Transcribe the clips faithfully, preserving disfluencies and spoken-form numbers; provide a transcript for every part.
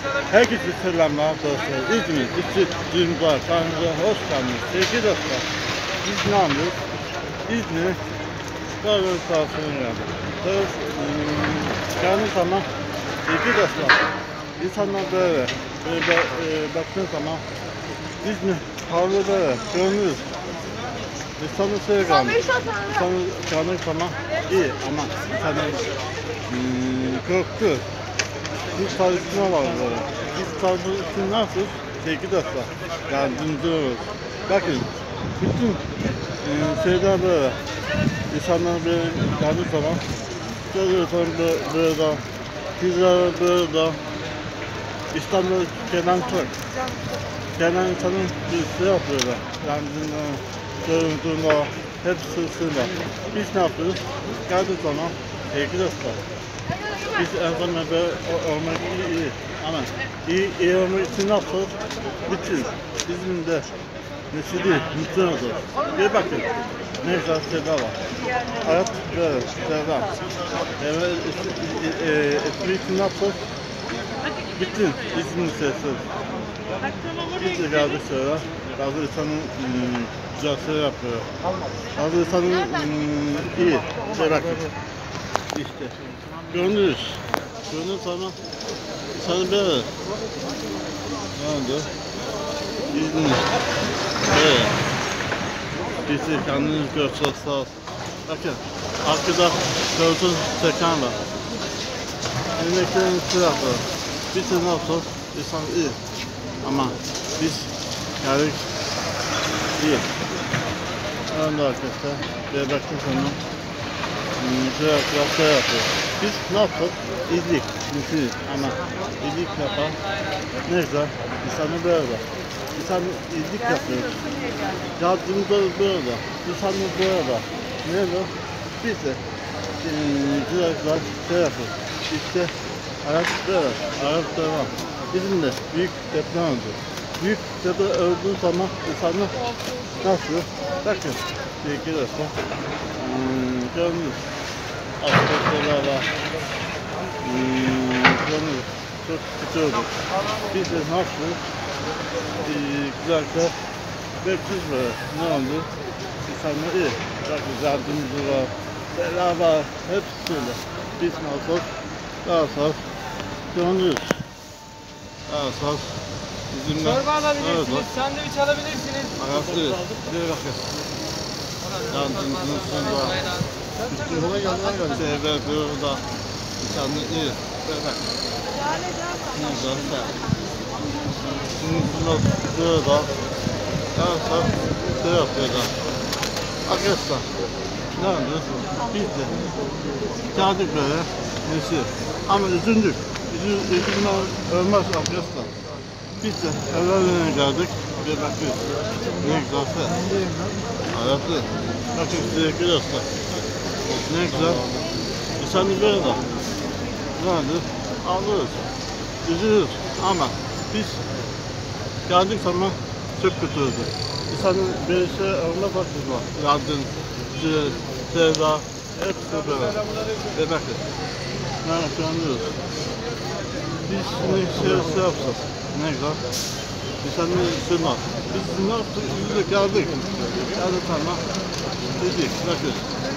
Herkese selamlar arkadaşlar. İzmir, İzmir, Cumhurbaşkanı, kanalımıza hoş geldiniz. Sevgili dostlar, biz ne yapıyoruz? İzmir, Karaköy sahasına geldik. Tabii, geldiği zaman, sevgili dostlar, insanlar böyle, böyle e, baktığın zaman, İzmir, havlu böyle, görünürüz. İnsanın şeye kalmış, insanın geldiği zaman iyi ama insanın hmm, korktu. Biz tarihine var böyle. Biz tarihini nasıl? Sevgili dostlar, yardımcı oluruz. Bakın, bütün e, şeyler böyle, insanlar böyle geldiği zaman, görüyorsan böyle, bizler böyle, İstanbul Kenan çok. Kenan insanın bir şey yapıyorlar. Yardımcı, görüntüğünde, hepsi sırasıyla. Biz ne yapıyoruz? Geldiği zaman, sevgili dostlar, biz en son böyle olmak iyi, iyi. Ama iyi, iyi olmak için ne yapıyoruz? Bütün İzmir'de nesili mutlu oldu. Bir bakın, ne güzel şeyler var. Hayat böyle şeyler. Evet, eski için ne yapıyoruz? Bütün İzmir'in sesi. Biz de geldik şöyle. Bazı insanın hmm, güzel şey yapıyor. Bazı insanın hmm, iyi şey bakın. İşte. Görünürüz. Görünür sana. Sana böyle. Ne oldu? İzmir. Böyle. Bizi kendiniz görseniz sağ olsun. Bakın. Arkada gördüğünüz çeken var. Emeklerin silahları. Biz de ne yapalım? İnsan iyi. Ama biz geldik iyi. Önde arkadaşlar. Bir baktım sonra. Şey yapıyor, şey yapıyor. Biz ne yaptık? İyilik, mümkün ama iyilik yapan ne güzel, insanı böyle. İnsan iyilik yapıyor. Yardımcı böyle, insanı böyle. Ne bu? Biz de e, güzel güzel şey yapıyoruz. İşte hayat böyle, hayat devam. Bizim de büyük deprem oldu. Büyük deprem öldüğü zaman insanı nasıl? Bakın, sevgili dostlar. Hmm, gördünüz. Arkadaşlar var. Hmm, çok kötü oldu. Biz de ne yapıyoruz? Ee, güzelce bekliyoruz böyle. Ne oldu? İnsanlar iyi. Bakın yardımcı var. Beraber hepsi öyle. Biz ne yapıyoruz? Daha sağ dönüyoruz. Daha sağ bizimle. Çorba alabilirsiniz, evet, sandviç alabilirsiniz. Ayaklıyız. Bir bakın. Yardımcının sonunda. Yola geldiler galiba. Evet, burada insanlar iyi. Bak. Ne güzel. Şimdi bunlar burada. Yarasa şey yapıyorlar. Arkadaşlar. Ne oldu? Biz de geldik böyle. Nesi? Ama üzüldük. Üzülme ölmez arkadaşlar. Biz de evlerine geldik. Bir bakıyoruz. Ne güzel. Hayatlı. Bakın sürekli dostlar. Ne güzel. İnsanı böyle de. Nedir? Ağlıyoruz. Üzülürüz. Ama biz geldik zaman çok kötü oldu. İnsanın bir şey olma bakımı var. Yardım, sevda, hepsi böyle. Ve bakın. Ne yapıyoruz? Biz ne şey, şey yapsak. Ne güzel. İnsanın üstüne var. Biz ne yaptık? Biz de geldik. Geldik ama dedik. Bakın.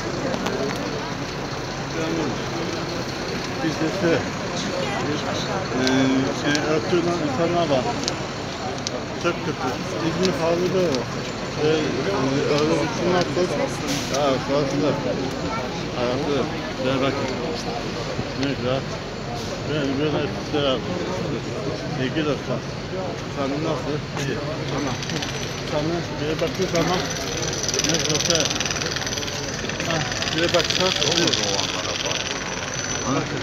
Biz de şey, e, şey örtülen insanlar var. Çok kötü. İzmir hali böyle. Ve e, öyle bütün yaptık. Ya sağlıklı. Hayatlı. Şöyle bakın. Ne güzel. Böyle böyle şey yaptık. İlgi dostlar. Sana nasıl? İyi. Ama sana bir baktığı zaman ne güzel. Ha, bir baksak olur o anlara bak. Bakın.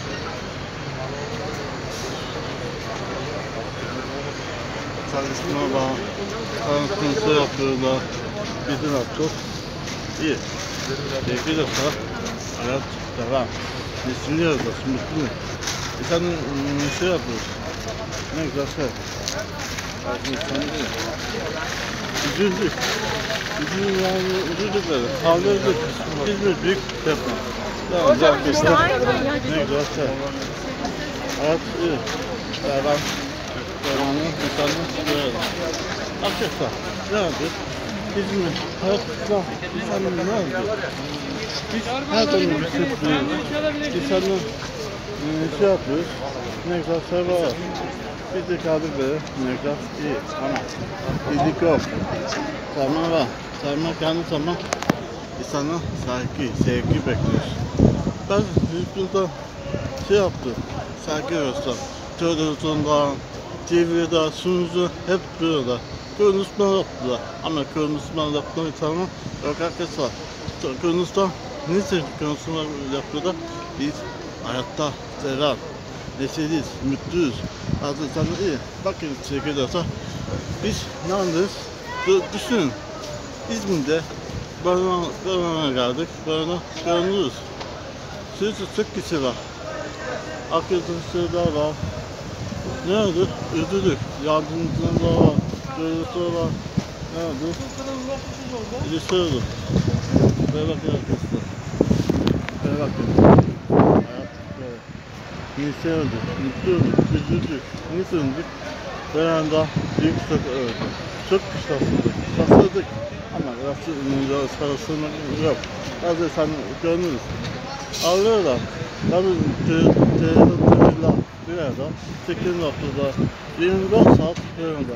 Çalışma var. Tanıtımsı yapıyorlar. Bizim yaptık. İyi. Sevgili dostlar. Hayat devam. Düşünüyoruz. Mutluyuz. İnsanın şey yapıyoruz. Ne güzel şey. İnsanın iyi. Üzüldük. Üzüldük yani üzüldük böyle. Ağladık. İzmir büyük deprem. Hocam işte. Ne güzel şey. Hayat iyi. Devam. Devamlı insanın böyle. Arkadaşlar ne oldu? İzmir, hayatta insanın ne oldu? Biz her zaman bir şey yapıyoruz. İnsanın e, şey yapıyoruz. Ne güzel sever. Biz de kaldık böyle. Ne güzel iyi. Ama iyilik yok. Tamam var. Tamam kendi tamam. İnsana saygı, sevgi bekliyoruz. Ben YouTube'da şey yaptım. Saygı göster. Televizyonda, T V'de, sunucu hep böyle. Konuşma yaptılar. Ama konuşma yaptığı insanlar yok arkadaşlar. Konuşma, niçin konuşma yapıyorlar? Biz hayatta sever, neşeliyiz, mutluyuz. Hazır sana iyi. Bakın çekilirse biz yalnız düşünün. İzmir'de böyle böyle geldik, böyle görünürüz. Sürücü çok kişi var. Arkadaşlar var. Ne oldu? Üzüldük. Yardımcılar var, görüntüler var. Ne oldu? İlişki oldu. Böyle bakın arkadaşlar. Böyle bakın. Hayat böyle. İlişki oldu. Mutlu olduk. Üzüldük. Niye üzüldük? Bir anda büyük çok öldü. Çok şaşırdık. Şaşırdık. Ama rastlığında sarılsınlık yok. Bazı sen görünürüz. Ağlıyorlar. Tabii televizyonda bir yerde sekiz noktada yirmi dört saat yanında.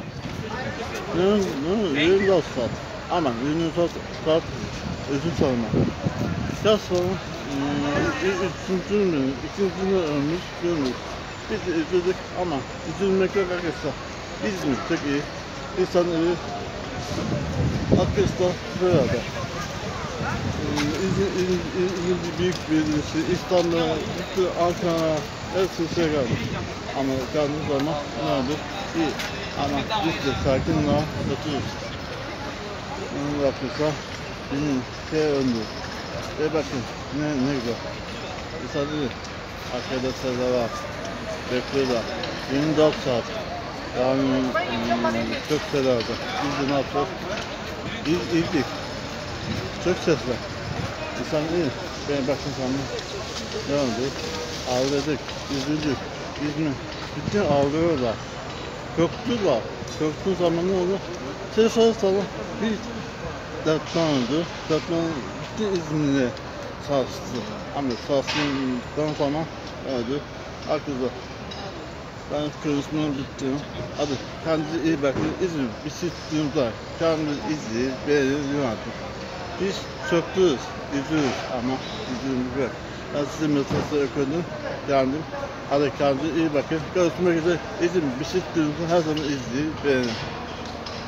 yirmi dört saat. Aman yirmi dört saat özür sorma. Biraz sonra üçüncü gün, ikinci gün ölmüş, görmüş. Biz de üzüldük ama üzülmek yok arkadaşlar. İzmir çok iyi. İnsan evi arkadaşlar böyle. İzmir, İzmir, İzmir büyük bir ilçe. İstanbul'a, Ankara, hepsi şey geldi. Ama geldiğimiz zaman ne oldu? İyi. Ama biz de sakinle oturuyoruz. Onu yapıyorsa benim şey öndü. E bakın ne, ne güzel. İnsan değil. Arkadaşlar var. Bekliyorlar. yirmi dört saat. Yani hmm, çok severdi. Biz de ne yapacağız? İz, izdik. Çok ses var. İnsan iyi. Ben bakın sana. Ne oldu? Ağladık, üzüldük. İzmir. Bütün ağlıyorlar. Korktular. Korktuğu zaman ne oldu? Telefon sana bir deprem oldu. Deprem bütün İzmir'e sarstı. Ama sarstıktan sonra oldu. Akıllı. Ben konuşmamı bittim. Hadi kendinize iyi bakın. İzmir bir sistem var. Kendiniz izleyin, beğenin, artık. Biz çöktürüz, üzülürüz ama üzülümüz yok. Ben size mesajı okudum, yandım. Hadi kendinize iyi bakın. Görüşmek üzere. İzmir bir sistem her zaman izleyin, beğenin.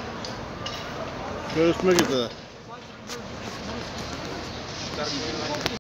Görüşmek üzere.